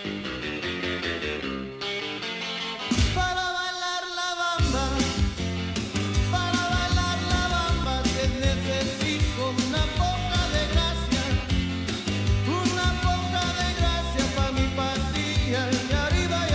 Para bailar la bamba, para bailar la bamba, que necesito una poca de gracia pa' mi patria. Y arriba,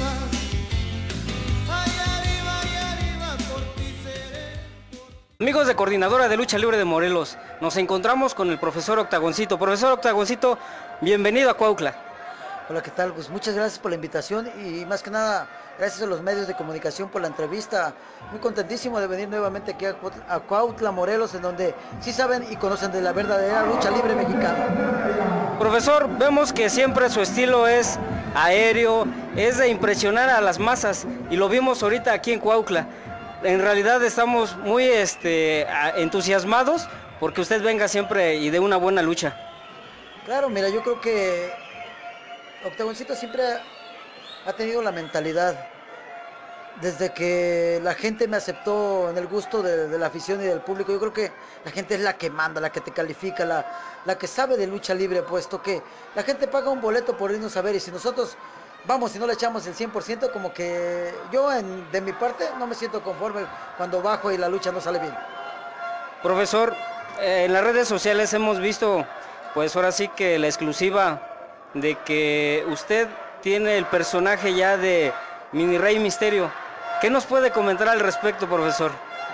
y arriba, por ti seré. Amigos de Coordinadora de Lucha Libre de Morelos, nos encontramos con el profesor Octagoncito. Profesor Octagoncito, bienvenido a Cuautla. Hola, ¿qué tal? Pues muchas gracias por la invitación y más que nada gracias a los medios de comunicación por la entrevista. Muy contentísimo de venir nuevamente aquí a Cuautla, Morelos, en donde sí saben y conocen de la verdadera lucha libre mexicana. Profesor, vemos que siempre su estilo es aéreo, es de impresionar a las masas y lo vimos ahorita aquí en Cuautla. En realidad estamos muy entusiasmados porque usted venga siempre y de una buena lucha. Claro, mira, yo creo que Octagoncito siempre ha tenido la mentalidad, desde que la gente me aceptó en el gusto de la afición y del público. Yo creo que la gente es la que manda, la que te califica, la que sabe de lucha libre, puesto que la gente paga un boleto por irnos a ver, y si nosotros vamos y no le echamos el 100%, como que yo de mi parte no me siento conforme cuando bajo y la lucha no sale bien. Profesor, en las redes sociales hemos visto, pues ahora sí que la exclusiva de que usted tiene el personaje ya de Mini Rey Misterio. ¿Qué nos puede comentar al respecto, profesor?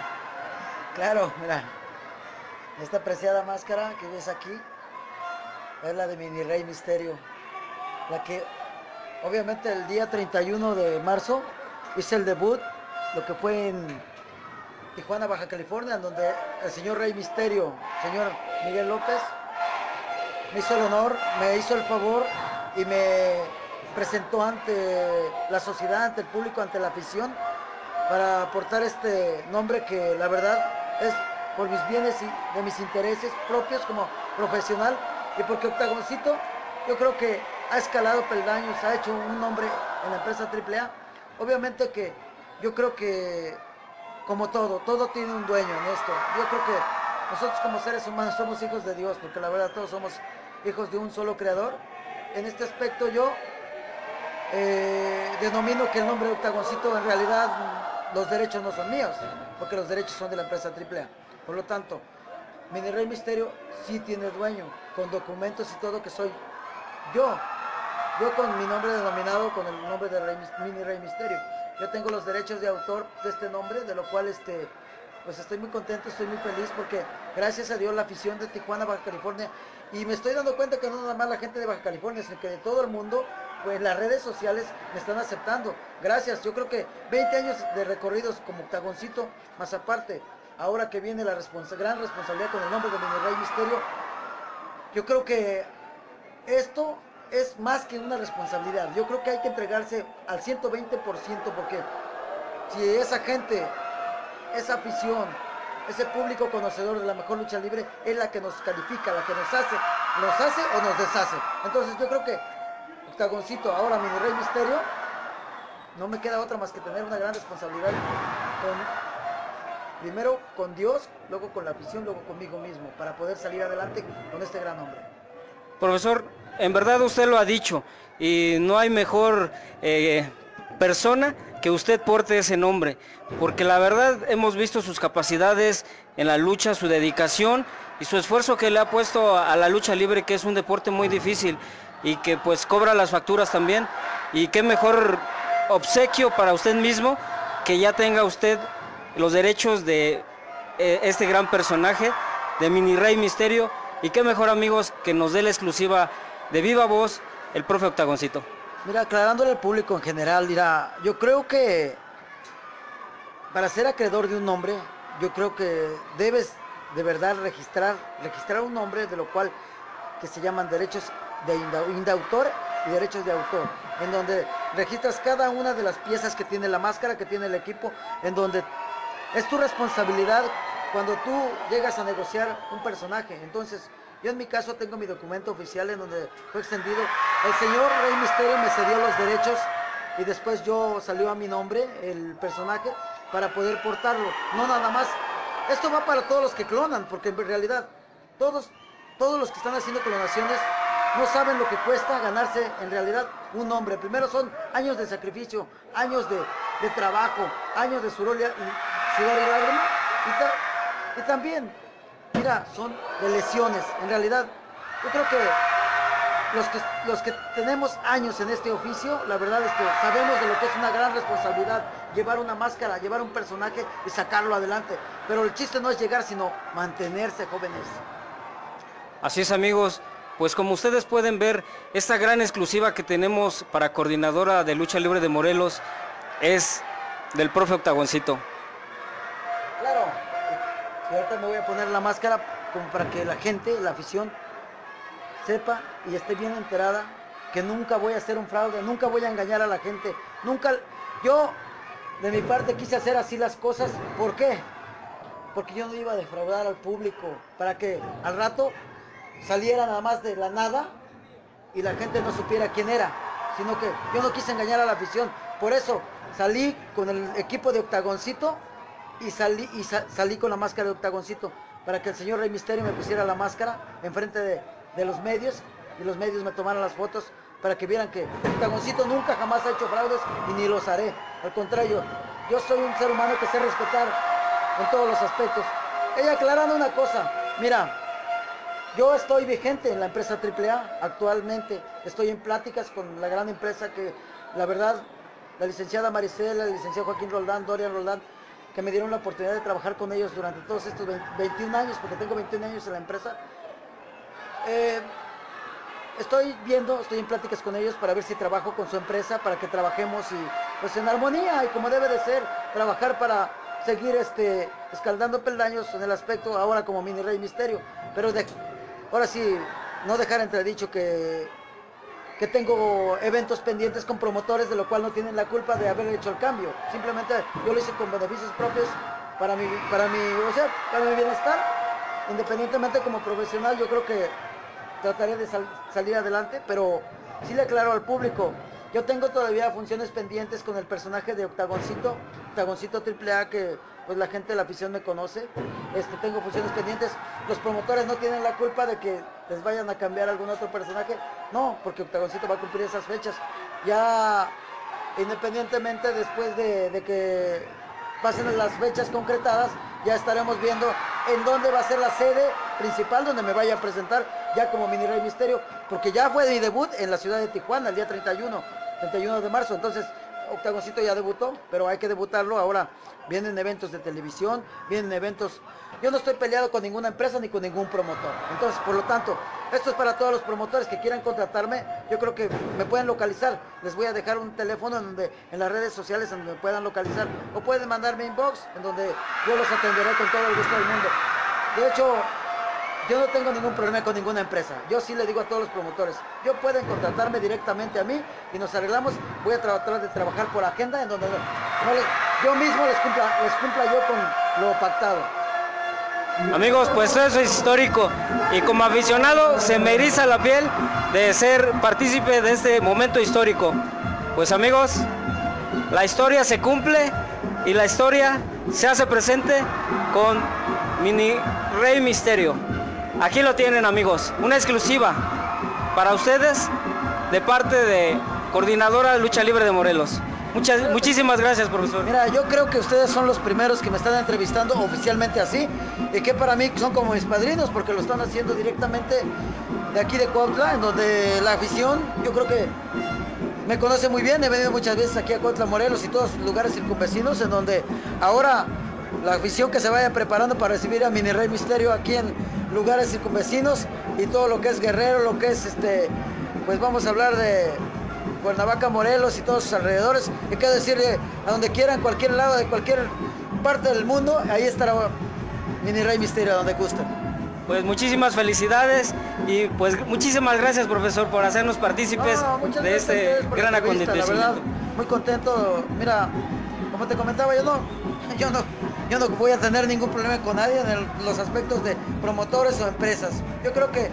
Claro, mira, esta preciada máscara que ves aquí es la de Mini Rey Misterio, la que obviamente el día 31 de marzo hice el debut, lo que fue en Tijuana, Baja California, en donde el señor Rey Misterio, señor Miguel López, me hizo el honor, me hizo el favor y me presentó ante la sociedad, ante el público, ante la afición, para aportar este nombre que la verdad es por mis bienes y de mis intereses propios como profesional, y porque Octagoncito yo creo que ha escalado peldaños, ha hecho un nombre en la empresa AAA. Obviamente que yo creo que como todo tiene un dueño en esto. Yo creo que nosotros como seres humanos somos hijos de Dios, porque la verdad todos somos hijos de un solo creador. En este aspecto yo denomino que el nombre de Octagoncito, en realidad los derechos no son míos, porque los derechos son de la empresa AAA. Por lo tanto, Mini Rey Misterio sí tiene dueño, con documentos y todo, que soy yo con mi nombre denominado con el nombre de Mini Rey Misterio. Yo tengo los derechos de autor de este nombre, de lo cual pues estoy muy contento, estoy muy feliz, porque gracias a Dios la afición de Tijuana, Baja California, y me estoy dando cuenta que no nada más la gente de Baja California, sino que de todo el mundo, pues las redes sociales me están aceptando. Gracias, yo creo que 20 años de recorridos como Octagoncito, más aparte, ahora que viene la gran responsabilidad con el nombre de Mini Rey Misterio, yo creo que esto es más que una responsabilidad. Yo creo que hay que entregarse al 120%, porque si esa gente, esa afición, ese público conocedor de la mejor lucha libre es la que nos califica, la que nos hace o nos deshace. Entonces yo creo que Octagoncito, ahora Mini Rey Misterio, no me queda otra más que tener una gran responsabilidad, primero con Dios, luego con la afición, luego conmigo mismo, para poder salir adelante con este gran hombre. Profesor, en verdad usted lo ha dicho y no hay mejor persona que usted porte ese nombre, porque la verdad hemos visto sus capacidades en la lucha, su dedicación y su esfuerzo que le ha puesto a la lucha libre, que es un deporte muy difícil y que pues cobra las facturas también. Y qué mejor obsequio para usted mismo que ya tenga usted los derechos de este gran personaje de Mini Rey Misterio, y qué mejor, amigos, que nos dé la exclusiva de viva voz el profe Octagoncito. Mira, aclarándole al público en general, mira, yo creo que para ser acreedor de un nombre, yo creo que debes de verdad registrar un nombre, de lo cual que se llaman derechos de indautor y derechos de autor, en donde registras cada una de las piezas que tiene la máscara, que tiene el equipo, en donde es tu responsabilidad cuando tú llegas a negociar un personaje. Entonces, yo en mi caso tengo mi documento oficial en donde fue extendido. El señor Rey Misterio me cedió los derechos y después salió a mi nombre el personaje para poder portarlo. No nada más. Esto va para todos los que clonan, porque en realidad todos los que están haciendo clonaciones no saben lo que cuesta ganarse en realidad un nombre. Primero son años de sacrificio, años de trabajo, años de sudor y lágrima, y también, mira, son de lesiones. En realidad, yo creo que los que tenemos años en este oficio, la verdad es que sabemos de lo que es una gran responsabilidad, llevar una máscara, llevar un personaje y sacarlo adelante. Pero el chiste no es llegar, sino mantenerse, jóvenes. Así es, amigos. Pues como ustedes pueden ver, esta gran exclusiva que tenemos para Coordinadora de Lucha Libre de Morelos es del profe Octagoncito. Claro, y ahorita me voy a poner la máscara como para que la gente, la afición, sepa y esté bien enterada que nunca voy a hacer un fraude, nunca voy a engañar a la gente, nunca. Yo, de mi parte, quise hacer así las cosas. ¿Por qué? Porque yo no iba a defraudar al público, para que al rato saliera nada más de la nada y la gente no supiera quién era, sino que yo no quise engañar a la afición. Por eso salí con el equipo de Octagoncito y salí con la máscara de Octagoncito, para que el señor Rey Misterio me pusiera la máscara enfrente de los medios, y los medios me tomaran las fotos para que vieran que Octagoncito nunca jamás ha hecho fraudes y ni los haré. Al contrario, yo soy un ser humano que sé respetar en todos los aspectos. Ella aclarando una cosa, mira, yo estoy vigente en la empresa AAA actualmente, estoy en pláticas con la gran empresa que, la verdad, la licenciada Maricela, el licenciado Joaquín Roldán, Dorian Roldán, que me dieron la oportunidad de trabajar con ellos durante todos estos 21 años, porque tengo 21 años en la empresa. Estoy en pláticas con ellos para ver si trabajo con su empresa, para que trabajemos y pues en armonía y como debe de ser, trabajar para seguir escaldando peldaños en el aspecto ahora como Mini Rey Misterio. Pero ahora sí, no dejar entredicho que tengo eventos pendientes con promotores, de lo cual no tienen la culpa de haber hecho el cambio. Simplemente yo lo hice con beneficios propios para mi bienestar. Independientemente como profesional, yo creo que trataré de salir adelante, pero sí le aclaro al público, yo tengo todavía funciones pendientes con el personaje de Octagoncito AAA, que pues la gente de la afición me conoce. Tengo funciones pendientes. Los promotores no tienen la culpa de que les vayan a cambiar algún otro personaje, no, porque Octagoncito va a cumplir esas fechas. Ya independientemente después de que pasen las fechas concretadas, ya estaremos viendo en dónde va a ser la sede principal donde me vaya a presentar ya como Mini Rey Misterio, porque ya fue mi debut en la ciudad de Tijuana el día 31 de marzo, entonces Octagoncito ya debutó, pero hay que debutarlo. Ahora vienen eventos de televisión, vienen eventos. Yo no estoy peleado con ninguna empresa ni con ningún promotor. Entonces, por lo tanto, esto es para todos los promotores que quieran contratarme. Yo creo que me pueden localizar. Les voy a dejar un teléfono en las redes sociales en donde me puedan localizar. O pueden mandarme inbox, en donde yo los atenderé con todo el gusto del mundo. De hecho, yo no tengo ningún problema con ninguna empresa. Yo sí le digo a todos los promotores, yo pueden contratarme directamente a mí y nos arreglamos. Voy a tratar de trabajar por agenda en donde yo mismo les cumpla yo con lo pactado. Amigos, pues eso es histórico y como aficionado se me eriza la piel de ser partícipe de este momento histórico. Pues amigos, la historia se cumple y la historia se hace presente con Mini Rey Misterio. Aquí lo tienen, amigos, una exclusiva para ustedes de parte de Coordinadora de Lucha Libre de Morelos. Muchísimas gracias, profesor. Mira, yo creo que ustedes son los primeros que me están entrevistando oficialmente así, y que para mí son como mis padrinos, porque lo están haciendo directamente de aquí de Cuautla, en donde la afición, yo creo que me conoce muy bien. He venido muchas veces aquí a Cuautla, Morelos y todos los lugares circunvecinos, en donde ahora la afición que se vaya preparando para recibir a Mini Rey Misterio aquí en lugares circunvecinos y todo lo que es Guerrero, lo que es pues vamos a hablar de Cuernavaca, Morelos y todos sus alrededores. Y qué decir, a donde quieran, cualquier lado de cualquier parte del mundo, ahí estará Mini Rey Misterio, a donde gusten. Pues muchísimas felicidades y pues muchísimas gracias, profesor, por hacernos partícipes de este gran acontecimiento. La verdad, muy contento. Mira, como te comentaba, yo no voy a tener ningún problema con nadie en los aspectos de promotores o empresas. Yo creo que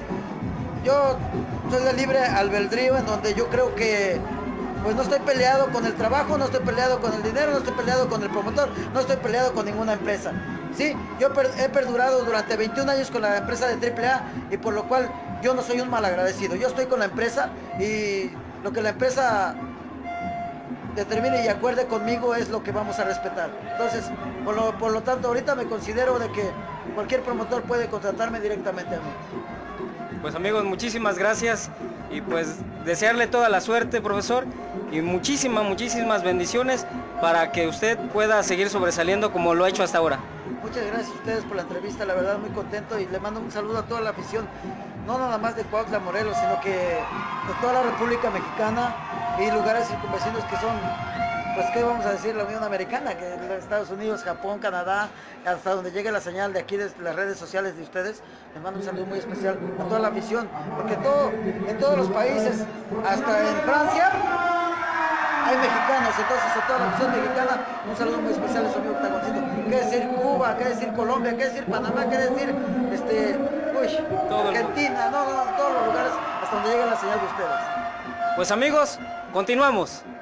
yo soy de libre albedrío, en donde yo creo que pues no estoy peleado con el trabajo, no estoy peleado con el dinero, no estoy peleado con el promotor, no estoy peleado con ninguna empresa. Sí, yo he perdurado durante 21 años con la empresa de AAA, y por lo cual yo no soy un malagradecido, yo estoy con la empresa y lo que la empresa determine y acuerde conmigo es lo que vamos a respetar. Entonces, por lo tanto, ahorita me considero de que cualquier promotor puede contratarme directamente a mí. Pues amigos, muchísimas gracias y pues desearle toda la suerte, profesor, y muchísimas bendiciones para que usted pueda seguir sobresaliendo como lo ha hecho hasta ahora. Muchas gracias a ustedes por la entrevista, la verdad muy contento y le mando un saludo a toda la afición, no nada más de Cuautla, Morelos, sino que de toda la República Mexicana y lugares circunvecinos que son, pues qué vamos a decir, la Unión Americana, que Estados Unidos, Japón, Canadá, hasta donde llegue la señal de aquí de las redes sociales de ustedes. Les mando un saludo muy especial a toda la afición, porque en todos los países, hasta en Francia, hay mexicanos, entonces a toda la afición mexicana, un saludo muy especial a su amigo Octagoncito. ¿Qué decir Cuba? ¿Qué decir Colombia? ¿Qué decir Panamá? ¿Qué decir Argentina? Todos los lugares hasta donde llegue la señal de ustedes. Pues amigos, continuamos.